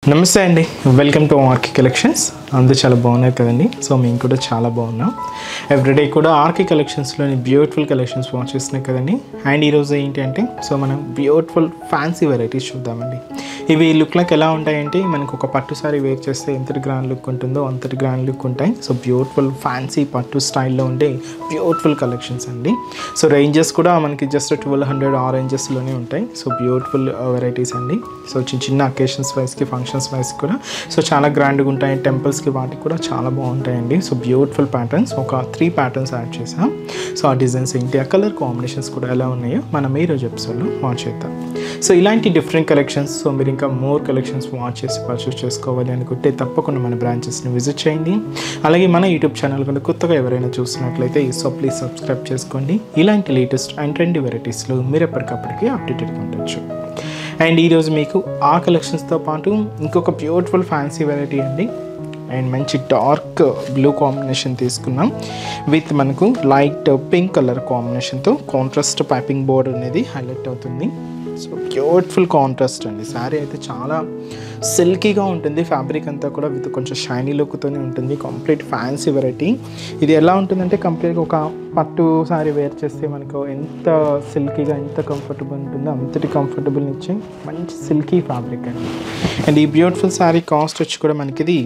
నమస్తే అండి, welcome to RK collections. అందరూ చాలా బాగున్నారు కదండి. సో మేము కూడా చాలా బాగున్నాం. ఎవ్రీడే కూడా ఆర్కే కలెక్షన్స్లోని బ్యూటిఫుల్ కలెక్షన్స్ వాచ్ చేస్తున్నాయి కదండి. అండ్ ఈరోజు ఏంటి అంటే మనం బ్యూటిఫుల్ ఫ్యాన్సీ వెరైటీస్ చూద్దామండి. ఇవి లుక్ లైక్ ఎలా ఉంటాయంటే మనకు ఒక పట్టు సారీ వేర్ చేస్తే ఎంతటి గ్రాండ్ లుక్ ఉంటుందో అంతటి గ్రాండ్ లుక్ ఉంటాయి. సో బ్యూటిఫుల్ ఫ్యాన్సీ పట్టు స్టైల్లో ఉండే బ్యూటిఫుల్ కలెక్షన్స్ అండి. సో రేంజెస్ కూడా మనకి జస్ట్ 1200 ఆ రేంజెస్లోనే ఉంటాయి. సో బ్యూటిఫుల్ వెరైటీస్ అండి. సో చిన్న చిన్న అకేషన్స్ వైజ్కి ఫంక్షన్స్ వైజ్ కూడా సో చాలా గ్రాండ్గా ఉంటాయి. టెంపుల్స్కి వాటికి కూడా చాలా బాగుంటాయండి. సో బ్యూటిఫుల్ ప్యాటర్న్స్, ఒక 3 ప్యాటర్న్స్ యాడ్ చేసాం. సో ఆ డిజైన్స్ ఏంటి, ఆ కలర్ కాంబినేషన్స్ కూడా ఎలా ఉన్నాయో మనం ఈరోజు ఎపిసోడ్లో వాచ్ చేద్దాం. సో ఇలాంటి డిఫరెంట్ కలెక్షన్స్, సో మీరు ఇంకా మోర్ కలెక్షన్స్ వాచ్ చేసి పర్చేస్ చేసుకోవాలి అనుకుంటే తప్పకుండా మన బ్రాంచెస్ని విజిట్ చేయండి. అలాగే మన యూట్యూబ్ ఛానల్ కనుక కొత్తగా ఎవరైనా చూస్తున్నట్లయితే సో ప్లీజ్ సబ్స్క్రైబ్ చేసుకోండి. ఇలాంటి లేటెస్ట్ అండ్ ట్రెండీ వెరైటీస్లో మీరు ఎప్పటికప్పటికి అప్డేటెడ్గా ఉండొచ్చు. అండ్ ఈరోజు మీకు ఆ కలెక్షన్స్తో పాటు ఇంకొక బ్యూటిఫుల్ ఫ్యాన్సీ వెరైటీ అండి. అండ్ మంచి డార్క్ బ్లూ కాంబినేషన్ తీసుకున్నాం విత్ మనకు లైట్ పింక్ కలర్ కాంబినేషన్తో కాంట్రాస్ట్ పైపింగ్ బోర్డర్ అనేది హైలైట్ అవుతుంది. సో బ్యూటిఫుల్ కాంట్రాస్ట్ అండి. శారీ అయితే చాలా సిల్కీగా ఉంటుంది. ఫ్యాబ్రిక్ అంతా కూడా విత్ కొంచెం షైనీ లుక్తోనే ఉంటుంది. Complete fancy variety. ఇది ఎలా ఉంటుందంటే కంప్లీట్గా ఒక పట్టు శారీ వేర్ చేస్తే మనకు ఎంత సిల్కీగా ఎంత కంఫర్టబుల్ ఉంటుందో అంతటి కంఫర్టబుల్ ఇచ్చే మంచి సిల్కీ ఫ్యాబ్రిక్ అండి. అండ్ ఈ బ్యూటిఫుల్ శారీ కాస్ట్ వచ్చి కూడా మనకి ఇది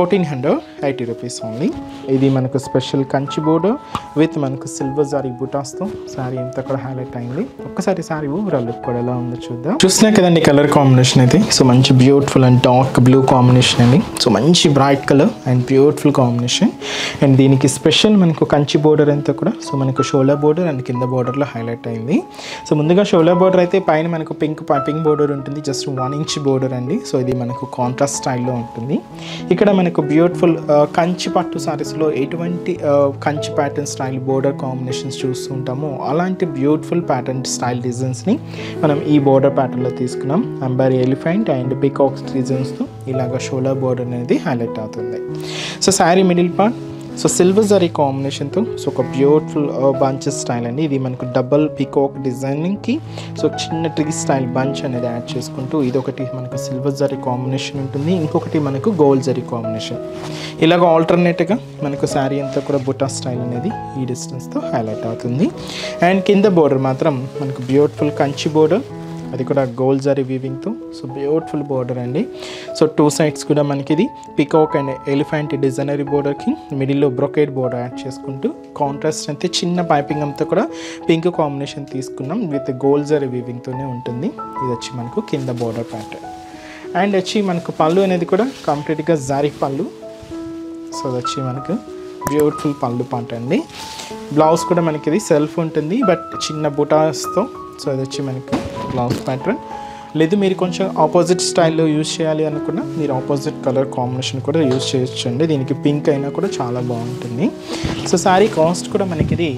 1480 రూపీస్ ఓన్లీ. ఇది మనకు స్పెషల్ కంచి బోర్డర్ విత్ మనకు సిల్వర్ జారీ బుటాస్తో శారీ అంతా కూడా హైలైట్ అయింది. ఒక్కసారి శారీ ఓవరాల్ లుక్ కూడా ఎలా ఉందో చూద్దాం. చూసినా కదండి కలర్ కాంబినేషన్ అయితే. సో మంచి beautiful and dark blue combination అండి. సో మంచి bright colour and beautiful combination. And దీనికి స్పెషల్ మనకు కంచి బోర్డర్ అంతా కూడా సో మనకు షోలా బోర్డర్ అండ్ కింద బోర్డర్లో హైలైట్ అయింది. సో ముందుగా షోలా బోర్డర్ అయితే పైన మనకు పింక్ పైపింగ్ బోర్డర్ ఉంటుంది. జస్ట్ 1 ఇంచ్ బోర్డర్ అండి. సో ఇది మనకు కాంట్రాస్ట్ స్టైల్లో ఉంటుంది. ఇక్కడ మనకు బ్యూటిఫుల్ కంచి పట్టు సారీస్లో ఎటువంటి Kanchi pattern style border combinations చూస్తూ ఉంటామో అలాంటి బ్యూటిఫుల్ ప్యాటర్న్ స్టైల్ డిజైన్స్ని మనం ఈ బోర్డర్ ప్యాటర్న్లో తీసుకున్నాం. అంబర్ ఎలిఫెంట్ అండ్ పికాక్స్ డిజైన్స్తో ఇలాగ షోలా బోర్డర్ అనేది హైలైట్ అవుతుంది. So sari middle part so silver zari కాంబినేషన్తో సో ఒక బ్యూటిఫుల్ బంచెస్ స్టైల్ అండి. ఇది మనకు డబల్ పీకాక్ డిజైనింగ్కి సో చిన్న ట్రీ స్టైల్ బంచ్ అనేది యాడ్ చేసుకుంటూ ఇదొకటి మనకు సిల్వర్ జరీ కాంబినేషన్ ఉంటుంది. ఇంకొకటి మనకు గోల్డ్ జరీ కాంబినేషన్. ఇలాగ ఆల్టర్నేట్గా మనకు శారీ అంతా కూడా బుటా స్టైల్ అనేది ఈ డిస్టెన్స్తో హైలైట్ అవుతుంది. అండ్ కింద బోర్డర్ మాత్రం మనకు బ్యూటిఫుల్ కంచి బోర్డర్, అది కూడా గోల్డ్ జరీ వీవింగ్తో సో బ్యూటిఫుల్ బోర్డర్ అండి. సో 2 సైడ్స్ కూడా మనకి ఇది పికాక్ అండ్ ఎలిఫెంట్ డిజైనరీ బోర్డర్కి మిడిల్లో బ్రొకేడ్ బోర్డర్ యాడ్ చేసుకుంటూ కాంట్రాస్ట్ అయితే చిన్న పైపింగ్ అంతా కూడా పింక్ కాంబినేషన్ తీసుకున్నాం విత్ గోల్డ్ జరీ వీవింగ్తోనే ఉంటుంది. ఇది వచ్చి మనకు కింద బోర్డర్ ప్యాటర్న్. అండ్ వచ్చి మనకు పళ్ళు అనేది కూడా కంప్లీట్గా జారీ పళ్ళు. సో అది వచ్చి మనకు బ్యూటిఫుల్ పళ్ళు పాట అండి. బ్లౌజ్ కూడా మనకి ఇది సెల్ఫ్ ఉంటుంది బట్ చిన్న బుటాస్తో. సో అది వచ్చి మనకి బ్లౌజ్ ప్యాటర్న్. లేదు మీరు కొంచెం ఆపోజిట్ స్టైల్లో యూజ్ చేయాలి అనుకున్నా మీరు ఆపోజిట్ కలర్ కాంబినేషన్ కూడా యూజ్ చేయొచ్చు అండి. దీనికి పింక్ అయినా కూడా చాలా బాగుంటుంది. సో శారీ కాస్ట్ కూడా మనకి ఇది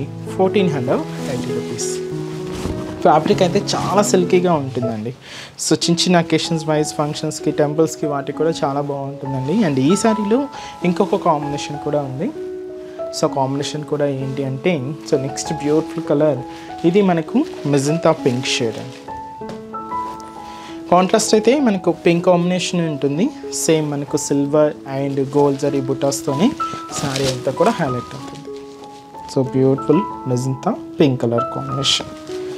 1480 రూపీస్. ఫ్యాబ్రిక్ అయితే చాలా సిల్కీగా ఉంటుందండి. సో చిన్న చిన్న అకేషన్స్ వైజ్ ఫంక్షన్స్కి టెంపుల్స్కి వాటికి కూడా చాలా బాగుంటుందండి. అండ్ ఈ శారీలో ఇంకొక కాంబినేషన్ కూడా ఉంది. సో కాంబినేషన్ కూడా ఏంటి అంటే సో నెక్స్ట్ బ్యూటిఫుల్ కలర్ ఇది మనకు మెజంతా పింక్ షేడ్ అండి. కాంట్రాస్ట్ అయితే మనకు పింక్ కాంబినేషన్ ఉంటుంది. సేమ్ మనకు సిల్వర్ అండ్ గోల్డ్ జరీ బుటాస్తోనే శారీ అంతా కూడా హైలైట్ అవుతుంది. So beautiful magenta pink colour combination.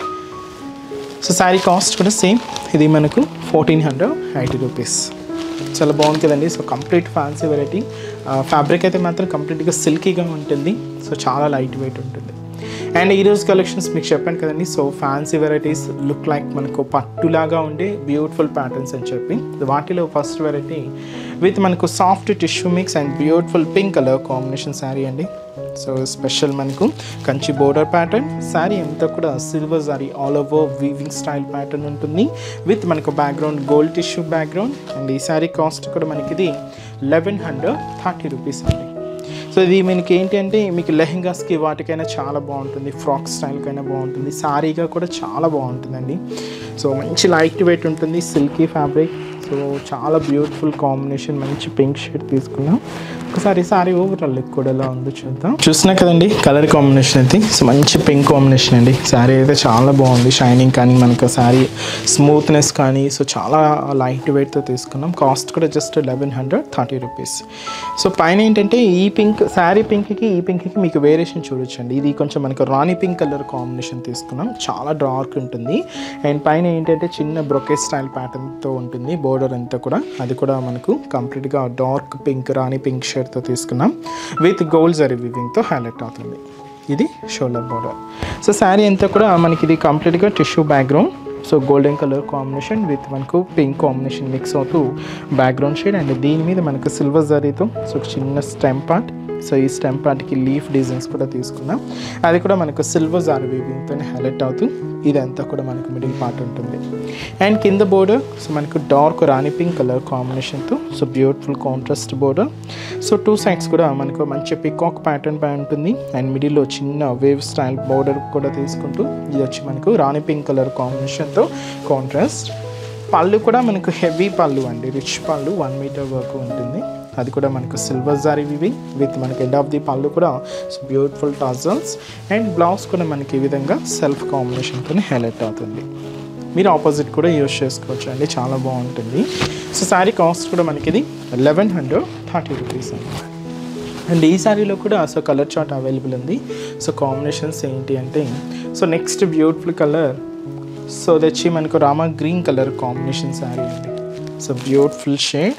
So sari cost కూడా సేమ్, ఇది మనకు 1480 రూపీస్. చాలా బాగుంది కదండి. So complete fancy variety. Fabric అయితే మాత్రం కంప్లీట్గా సిల్కీగా ఉంటుంది. సో చాలా లైట్ వెయిట్ ఉంటుంది. అండ్ ఈరోజు కలెక్షన్స్ మీకు చెప్పాను కదండి. So fancy varieties look like మనకు పట్టులాగా ఉండే బ్యూటిఫుల్ ప్యాటర్న్స్ అని చెప్పి వాటిలో ఫస్ట్ వెరైటీ విత్ మనకు soft tissue mix and beautiful pink colour combination sari అండి. సో స్పెషల్ మనకు కంచి బోర్డర్ ప్యాటర్న్. శారీ అంతా కూడా silver zari all over weaving style pattern ఉంటుంది విత్ మనకు background gold tissue background. And ఈ శారీ కాస్ట్ కూడా మనకి ఇది 1130 రూపీస్ అండి. సో ఇది మనకి ఏంటి అంటే మీకు లెహెంగాస్కి వాటికైనా చాలా బాగుంటుంది, ఫ్రాక్ స్టైల్కైనా బాగుంటుంది, శారీగా కూడా చాలా బాగుంటుందండి. సో మంచి లైట్ వెయిట్ ఉంటుంది, సిల్కీ ఫ్యాబ్రిక్. సో చాలా బ్యూటిఫుల్ కాంబినేషన్, మంచి పింక్ షేడ్ తీసుకున్నాం. ఒకసారి సారీ ఓవరాల్ లుక్ కూడా ఎలా ఉందో చూద్దాం. చూస్తున్నా కదండి కలర్ కాంబినేషన్ అయితే. సో మంచి పింక్ కాంబినేషన్ అండి. శారీ అయితే చాలా బాగుంది. షైనింగ్ కానీ మనకు శారీ స్మూత్నెస్ కానీ సో చాలా లైట్ వెయిట్తో తీసుకున్నాం. కాస్ట్ కూడా జస్ట్ 1130 రూపీస్. సో పైన ఏంటంటే ఈ పింక్ శారీ పింక్కి ఈ పింక్కి మీకు వేరియేషన్ చూడొచ్చండి. ఇది కొంచెం మనకు రాణి పింక్ కలర్ కాంబినేషన్ తీసుకున్నాం. చాలా డార్క్ ఉంటుంది. అండ్ పైన ఏంటంటే చిన్న బ్రొకే స్టైల్ ప్యాటర్న్తో ఉంటుంది బోర్డర్ అంతా కూడా. అది కూడా మనకు కంప్లీట్గా డార్క్ పింక్ రాణి పింక్ షేడ్తో తీసుకున్నాం. విత్ గోల్డ్ జరీ వీవింగ్తో హైలైట్ అవుతుంది. ఇది షోల్డర్ బోర్డర్. సో శారీ అంతా కూడా మనకి ఇది కంప్లీట్గా tissue background. So golden colour combination with మనకు పింక్ కాంబినేషన్ మిక్స్ అవుతూ బ్యాక్గ్రౌండ్ షేడ్. అండ్ దీని మీద మనకు సిల్వర్ జరీతో సో చిన్న స్టెమ్ పార్ట్. సో ఈ స్టెమ్ పార్ట్కి లీఫ్ డిజైన్స్ కూడా తీసుకున్నాం. అది కూడా మనకు సిల్వర్ జారీ వీవింగ్తో హైలైట్ అవుతూ ఇదంతా కూడా మనకు మిడిల్ పార్ట్ ఉంటుంది. అండ్ కింద బోర్డర్ సో మనకు డార్క్ రాణి పింక్ కలర్ కాంబినేషన్తో so beautiful contrast border. So two sides కూడా మనకు మంచి పికాక్ ప్యాటర్న్ పై ఉంటుంది. అండ్ మిడిల్లో చిన్న వేవ్ స్టైల్ బోర్డర్ కూడా తీసుకుంటూ ఇది వచ్చి మనకు రాణి పింక్ కలర్ కాంబినేషన్తో కాంట్రాస్ట్. పళ్ళు కూడా మనకు హెవీ పళ్ళు అండి. రిచ్ పళ్ళు 1 మీటర్ వరకు ఉంటుంది. అది కూడా మనకు సిల్వర్ జారీ వివింగ్ విత్ మనకి ఎండ్ ఆఫ్ ది పళ్ళు కూడా బ్యూటిఫుల్ టాజల్స్. అండ్ బ్లౌజ్ కూడా మనకి ఈ విధంగా సెల్ఫ్ కాంబినేషన్తో హైలైట్ అవుతుంది. మీరు ఆపోజిట్ కూడా యూజ్ చేసుకోవచ్చు అండి. చాలా బాగుంటుంది. సో శారీ కాస్ట్ కూడా మనకి ఇది 1130 రూపీస్ అండి. అండ్ ఈ శారీలో కూడా సో కలర్ చార్ట్ అవైలబుల్ ఉంది. సో కాంబినేషన్స్ ఏంటి అంటే so next beautiful colour so అది వచ్చి మనకు rama green colour combination sari అండి. So beautiful shade.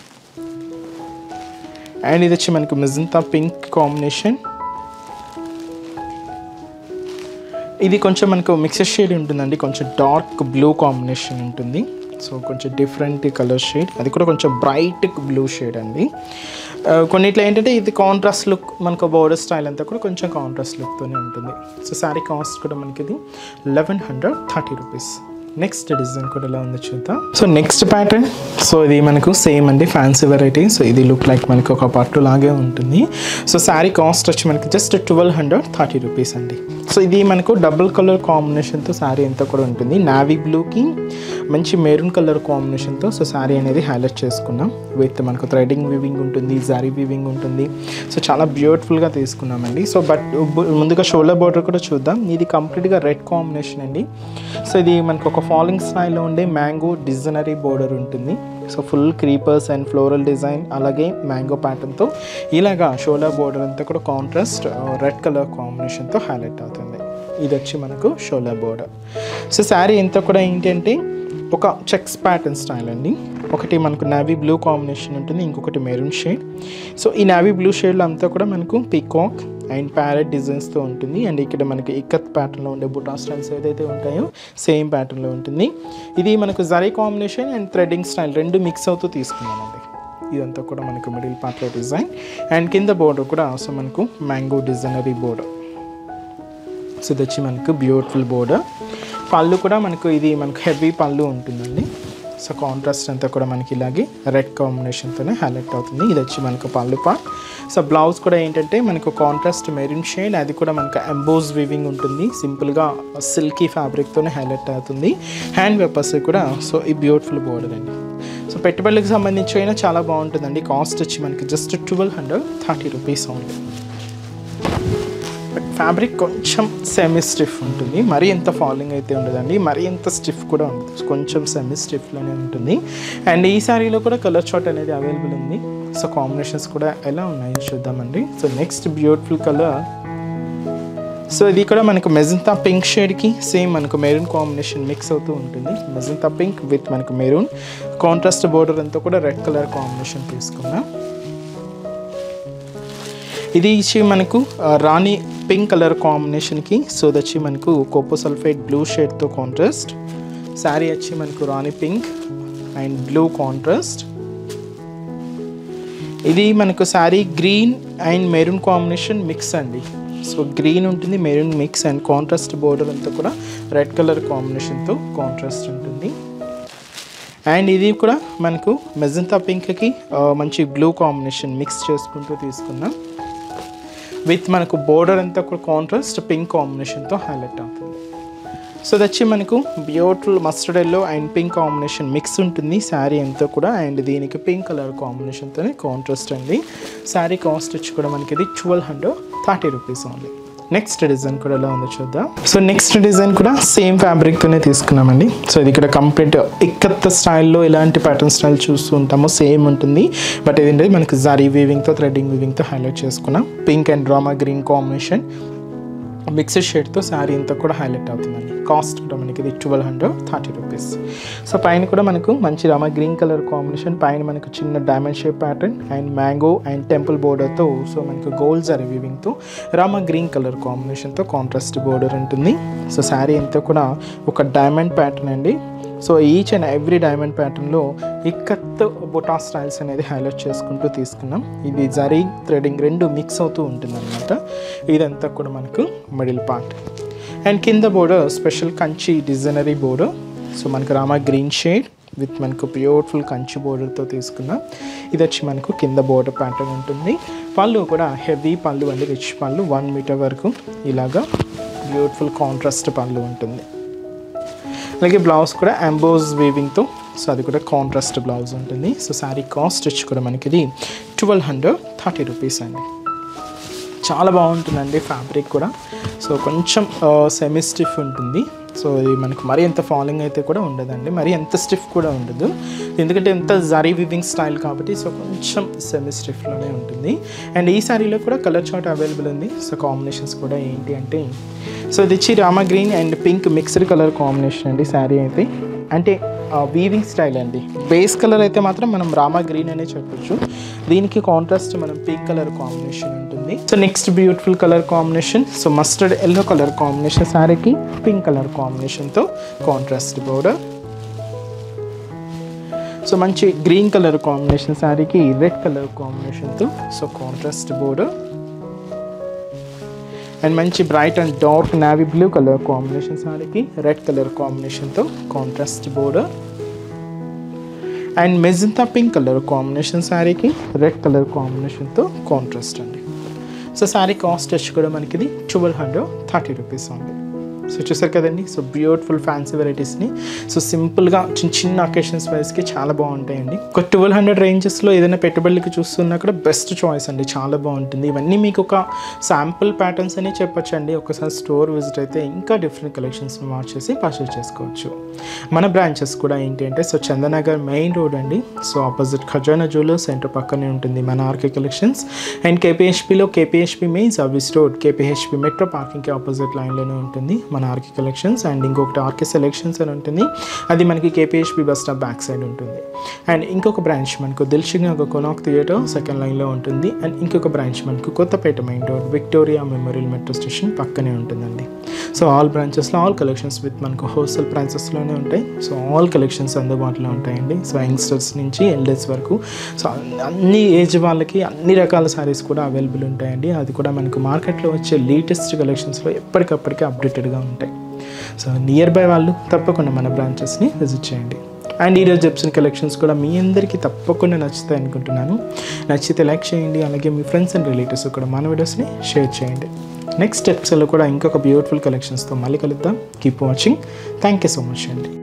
అండ్ ఇది వచ్చి మనకు మెజంతా పింక్ కాంబినేషన్. ఇది కొంచెం మనకు మిక్సర్ షేడ్ ఉంటుందండి. కొంచెం డార్క్ బ్లూ కాంబినేషన్ ఉంటుంది. సో కొంచెం డిఫరెంట్ కలర్ షేడ్. అది కూడా కొంచెం బ్రైట్ బ్లూ షేడ్ అండి. కొన్నిట్లో ఏంటంటే ఇది కాంట్రాస్ట్ లుక్ మనకు బోర్డర్ స్టైల్ అంతా కూడా కొంచెం కాంట్రాస్ట్ లుక్తోనే ఉంటుంది. సో శారీ కాస్ట్ కూడా మనకి ఇది 1130 రూపీస్. నెక్స్ట్ డిజైన్ కూడా ఎలా ఉందో చూద్దాం. సో నెక్స్ట్ ప్యాటర్న్ సో ఇది మనకు సేమ్ అండి ఫ్యాన్సీ వెరైటీ. సో ఇది లుక్ లైక్ మనకు ఒక పట్టు లాగే ఉంటుంది. సో శారీ కాస్ట్ వచ్చి మనకి జస్ట్ 1230 రూపీస్ అండి. సో ఇది మనకు డబుల్ కలర్ కాంబినేషన్తో శారీ అంతా కూడా ఉంటుంది. నావీ బ్లూకి మంచి మెరూన్ కలర్ కాంబినేషన్తో సో శారీ అనేది హైలైట్ చేసుకున్నాం. విత్ మనకు థ్రెడింగ్ వీవింగ్ ఉంటుంది, జారీ వీవింగ్ ఉంటుంది. సో చాలా బ్యూటిఫుల్గా తీసుకున్నామండి. సో బట్ ముందుగా షోల్డర్ బోర్డర్ కూడా చూద్దాం. ఇది కంప్లీట్గా రెడ్ కాంబినేషన్ అండి. సో ఇది మనకు ఒక ఫాలింగ్ స్టైల్లో ఉండే మ్యాంగో డిజైనరీ బోర్డర్ ఉంటుంది. So full creepers and floral design అలాగే మ్యాంగో ప్యాటర్న్తో ఇలాగా షోల్డర్ బోర్డర్ అంతా కూడా కాంట్రాస్ట్ రెడ్ కలర్ కాంబినేషన్తో హైలైట్ అవుతుంది. ఇది వచ్చి మనకు షోల్డర్ బోర్డర్. సో శారీ అంతా కూడా ఏంటంటే ఒక చెక్స్ ప్యాటర్న్ స్టైల్ అండి. ఒకటి మనకు నావీ బ్లూ కాంబినేషన్ ఉంటుంది, ఇంకొకటి మెరూన్ షేడ్. సో ఈ నావీ బ్లూ షేడ్లో అంతా కూడా మనకు పీకాక్ అండ్ ప్యారెట్ డిజైన్స్తో ఉంటుంది. అండ్ ఇక్కడ మనకి ఇక్కత్ ప్యాటర్న్లో ఉండే బుటా స్టైల్స్ ఏదైతే ఉంటాయో సేమ్ ప్యాటర్న్లో ఉంటుంది. ఇది మనకు zari combination and threading style రెండు మిక్స్ అవుతూ తీసుకున్నామండి. ఇదంతా కూడా మనకు మిడిల్ పార్ట్లో డిజైన్. అండ్ కింద బోర్డర్ కూడా సో మనకు మ్యాంగో డిజైనరీ బోర్డర్. సో ఇది వచ్చి మనకు బ్యూటిఫుల్ బోర్డర్. పళ్ళు కూడా మనకు ఇది మనకు హెవీ పళ్ళు ఉంటుందండి. సో కాంట్రాస్ట్ అంతా కూడా మనకి ఇలాగే రెడ్ కాంబినేషన్తోనే హైలైట్ అవుతుంది. ఇది వచ్చి మనకు పళ్ళు పార్ట్. సో బ్లౌజ్ కూడా ఏంటంటే మనకు కాంట్రాస్ట్ మెరూన్ షేడ్. అది కూడా మనకు ఎంబోస్ వీవింగ్ ఉంటుంది. సింపుల్గా సిల్కీ ఫ్యాబ్రిక్తోనే హైలైట్ అవుతుంది. హ్యాండ్ పేపర్స్ కూడా సో ఈ బ్యూటిఫుల్ బోర్డర్ అండి. సో పెట్టుబడులకు సంబంధించి అయినా చాలా బాగుంటుందండి. కాస్ట్ వచ్చి మనకి జస్ట్ 1230 రూపీస్ ఓన్లీ. ఫ్యాబ్రిక్ కొంచెం సెమీ స్టిఫ్ ఉంటుంది. మరీ ఎంత ఫాలింగ్ అయితే ఉండదండి, మరీ ఎంత స్టిఫ్ కూడా ఉంటుంది. కొంచెం సెమీ స్టిఫ్లోనే ఉంటుంది. అండ్ ఈ శారీలో కూడా కలర్ చార్ట్ అనేది అవైలబుల్ ఉంది. సో కాంబినేషన్స్ కూడా ఎలా ఉన్నాయో చూద్దామండి. So next beautiful colour so ఇది కూడా మనకు మెజంతా పింక్ షేడ్కి సేమ్ మనకు మెరూన్ కాంబినేషన్ మిక్స్ అవుతూ ఉంటుంది. మెజంతా పింక్ విత్ మనకు మెరూన్ కాంట్రాస్ట్ బోర్డర్ అంతా కూడా రెడ్ కలర్ కాంబినేషన్ తీసుకున్నాం. ఇది ఇచ్చి మనకు రాణి పింక్ కలర్ కాంబినేషన్కి సో వచ్చి మనకు కోపో సల్ఫేట్ బ్లూ షేడ్తో కాంట్రాస్ట్. శారీ వచ్చి మనకు rani pink and blue contrast. ఇది మనకు sari green and maroon combination mix అండి. సో గ్రీన్ ఉంటుంది, maroon mix and contrast border అంతా కూడా రెడ్ కలర్ కాంబినేషన్తో కాంట్రాస్ట్ ఉంటుంది. అండ్ ఇది కూడా మనకు మెజంతా పింక్కి మంచి బ్లూ కాంబినేషన్ మిక్స్ చేసుకుంటూ తీసుకున్నాం. విత్ మనకు బోర్డర్ అంతా కూడా కాంట్రాస్ట్ పింక్ కాంబినేషన్తో హైలైట్ అవుతుంది. సో అది వచ్చి మనకు beautiful mustard yellow and pink combination mix ఉంటుంది శారీ అంతా కూడా. అండ్ దీనికి పింక్ కలర్ కాంబినేషన్తోనే కాంట్రాస్ట్ అండి. శారీ కాస్ట్ వచ్చి కూడా మనకి ఇది 1230 రూపీస్ ఓన్లీ. నెక్స్ట్ డిజైన్ కూడా ఎలా ఉందో చూద్దాం. సో నెక్స్ట్ డిజైన్ కూడా సేమ్ ఫ్యాబ్రిక్తోనే తీసుకున్నామండి. సో ఇది ఇక్కడ కంప్లీట్ ఇక్కత్ స్టైల్లో ఎలాంటి ప్యాటర్న్ స్టైల్ చూస్తూ ఉంటామో సేమ్ ఉంటుంది. బట్ ఏంటంటే మనకి జరీ వీవింగ్తో థ్రెడ్డింగ్ వీవింగ్తో హైలైట్ చేసుకున్నాం. పింక్ అండ్ డ్రామా గ్రీన్ కాంబినేషన్ మిక్స్డ్ షేడ్తో శారీ అంతా కూడా హైలైట్ అవుతుందండి. కాస్ట్ కూడా మనకి ఇది 1230 రూపీస్. సో పైన కూడా మనకు మంచి రామా గ్రీన్ కలర్ కాంబినేషన్, పైన మనకు చిన్న diamond shape pattern and mango and temple బోర్డర్తో సో మనకు గోల్డ్ జరీ వీవింగ్తో రామా గ్రీన్ కలర్ కాంబినేషన్తో కాంట్రాస్ట్ బోర్డర్ ఉంటుంది. సో శారీ అంతా కూడా ఒక డైమండ్ ప్యాటర్న్ అండి. So each and every diamond ప్యాటర్న్లో ఇక్కత్ బొటా స్టైల్స్ అనేది హైలైట్ చేసుకుంటూ తీసుకున్నాం. ఇది జరీ థ్రెడింగ్ రెండు మిక్స్ అవుతూ ఉంటుంది అనమాట. ఇదంతా కూడా మనకు మిడిల్ పార్ట్. అండ్ కింద బోర్డర్ స్పెషల్ కంచి డిజైనరీ బోర్డర్. సో మనకు రామా గ్రీన్ షేడ్ విత్ మనకు బ్యూటిఫుల్ కంచి బోర్డర్తో తీసుకున్నాం. ఇది వచ్చి మనకు కింద బోర్డర్ ప్యాటర్న్ ఉంటుంది. పళ్ళు కూడా హెవీ పళ్ళు అండి, రిచ్ పళ్ళు 1 మీటర్ వరకు ఇలాగా బ్యూటిఫుల్ కాంట్రాస్ట్ పళ్ళు ఉంటుంది. అలాగే బ్లౌజ్ కూడా ఎంబోజ్ వీవింగ్తో సో అది కూడా కాంట్రాస్ట్ బ్లౌజ్ ఉంటుంది. సో శారీ కాస్ట్ వచ్చి కూడా మనకి ఇది 1230 రూపీస్ అండి. చాలా బాగుంటుందండి ఫ్యాబ్రిక్ కూడా. సో కొంచెం సెమీ స్టిఫ్ ఉంటుంది. సో ఇది మనకు మరీ ఎంత ఫాలింగ్ అయితే కూడా ఉండదండి, మరీ ఎంత స్టిఫ్ కూడా ఉండదు. ఎందుకంటే ఎంత జరీ వివింగ్ స్టైల్ కాబట్టి సో కొంచెం సెమీ స్టిఫ్లోనే ఉంటుంది. అండ్ ఈ శారీలో కూడా కలర్ చార్ట్ అవైలబుల్ ఉంది. సో కాంబినేషన్స్ కూడా ఏంటి అంటే సో ఇది వచ్చి rama green and pink mixed colour combination అండి. శారీ అయితే అంటే వీవింగ్ స్టైల్ అండి. బేస్ కలర్ అయితే మాత్రం మనం రామా గ్రీన్ అనే చెప్పొచ్చు. దీనికి కాంట్రాస్ట్ మనం పింక్ కలర్ కాంబినేషన్ ఉంటుంది. So next beautiful colour combination so mustard yellow colour combination శారీకి పింక్ కలర్ కాంబినేషన్తో కాంట్రాస్ట్ బోర్డర్. సో మంచి గ్రీన్ కలర్ కాంబినేషన్ శారీకి రెడ్ కలర్ కాంబినేషన్తో సో కాంట్రాస్ట్ బోర్డర్. అండ్ మంచి bright and dark navy blue colour combination శారీకి red colour కాంబినేషన్తో contrast border. And magenta pink colour combination శారీకి red colour కాంబినేషన్తో contrast అండి. So sari cost వచ్చి కూడా మనకి ఇది 1230 రూపీస్ ఉంది. సో చూసారు కదండి. సో బ్యూటిఫుల్ ఫ్యాన్సీ వెరైటీస్ని సో సింపుల్గా చిన్న చిన్న అకేషన్స్ వైజ్కి చాలా బాగుంటాయండి. ఒక 1200 రేంజెస్లో ఏదైనా పెట్టుబడులకి చూస్తున్నా కూడా బెస్ట్ చాయిస్ అండి, చాలా బాగుంటుంది. ఇవన్నీ మీకు ఒక శాంపుల్ ప్యాటర్న్స్ అని చెప్పొచ్చు అండి. ఒకసారి స్టోర్ విజిట్ అయితే ఇంకా డిఫరెంట్ కలెక్షన్స్ని మార్చేసి పర్చేస్ చేసుకోవచ్చు. మన బ్రాంచెస్ కూడా ఏంటి అంటే సో చందనగర్ మెయిన్ రోడ్ అండి. So opposite Khazana jewellers centre పక్కనే ఉంటుంది మన ఆర్కే కలెక్షన్స్. అండ్ కేపీహెచ్పిలో KPHB main service road KPHB metro పార్కింగ్కి ఆపోజిట్ లైన్లోనే ఉంటుంది మన ఆర్కే కలెక్షన్స్. అండ్ ఇంకొకటి ఆర్కే సెలెక్షన్స్ అని ఉంటుంది, అది మనకి KPHB bus stop back side ఉంటుంది. అండ్ ఇంకొక బ్రాంచ్ మనకు దిల్షుక్ కొనాక్ థియేటర్ సెకండ్ లైన్లో ఉంటుంది. అండ్ ఇంకొక బ్రాంచ్ మనకు Kothapet main road Victoria Memorial metro station పక్కనే ఉంటుందండి. సో ఆల్ బ్రాంచెస్లో ఆల్ కలెక్షన్స్ విత్ మనకు హోల్సేల్ ప్రైసెస్లోనే ఉంటాయి. సో ఆల్ కలెక్షన్స్ అందుబాటులో ఉంటాయండి. సో యంగ్స్టర్స్ నుంచి ఎల్డర్స్ వరకు సో అన్ని ఏజ్ వాళ్ళకి అన్ని రకాల శారీస్ కూడా అవైలబుల్ ఉంటాయండి. అది కూడా మనకు మార్కెట్లో వచ్చే లేటెస్ట్ కలెక్షన్స్లో ఎప్పటికప్పటికీ అప్డేటెడ్గా ఉంటాయి. సో నియర్ బై వాళ్ళు తప్పకుండా మన బ్రాంచెస్ని విజిట్ చేయండి. అండ్ ఈరోజు చెప్సిన కలెక్షన్స్ కూడా మీ అందరికీ తప్పకుండా నచ్చుతాయి అనుకుంటున్నాను. నచ్చితే లైక్ చేయండి, అలాగే మీ ఫ్రెండ్స్ అండ్ రిలేటివ్స్ కూడా మన వీడియోస్ని షేర్ చేయండి. నెక్స్ట్ ఎపిసోడ్లో కూడా ఇంకొక బ్యూటిఫుల్ కలెక్షన్స్తో మళ్ళీ కలుద్దాం. Keep watching. Thank you so much అండి.